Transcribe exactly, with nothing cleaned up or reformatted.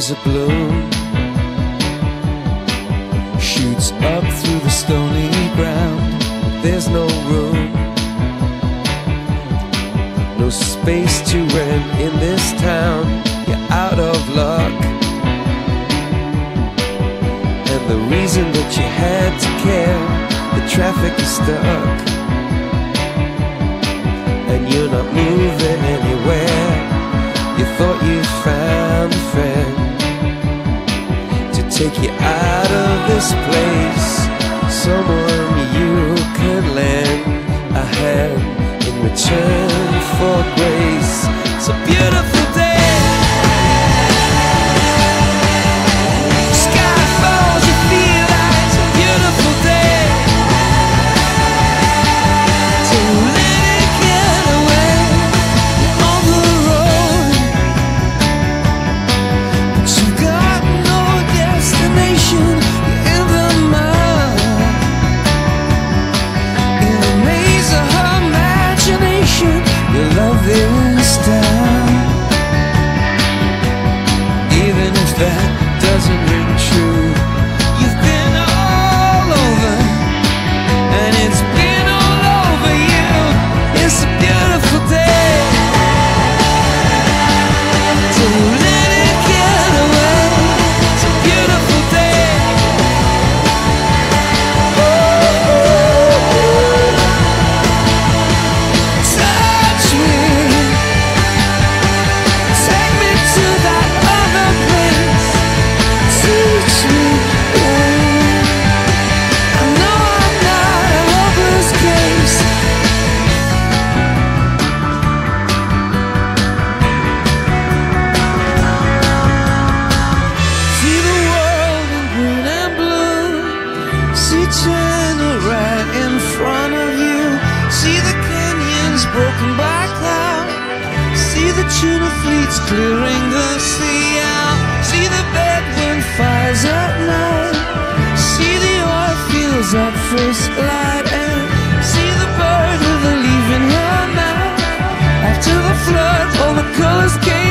as a bloom shoots up through the stony ground. There's no room, no space to rent in this town. You're out of luck, and the reason that you had to care, the traffic is stuck, and you're not moving anywhere. You thought you found a friend to take you out of this place, someone you can lend a hand in return for grace. It's a beautiful day. Sky falls, you feel like it's a beautiful day. So let it get away on the road, but you got no destination. You're in the mud, in a maze of her imagination. Your love is down, even if that doesn't ring true. You've been all over, and it's been all over you. It's a beautiful day, so let it get away. It's a beautiful day. Touch me, take me to that other place. Teach me, oh, I know I'm not a hopeless case. See the world in green and blue, see China right in front of you, see the canyons broken by cloud, see the tuna fleets clearing the sea out, see the bedroom fires at night, see the oil fields at first light, and see the bird with a leaf in her mouth. After the flood, all the colors came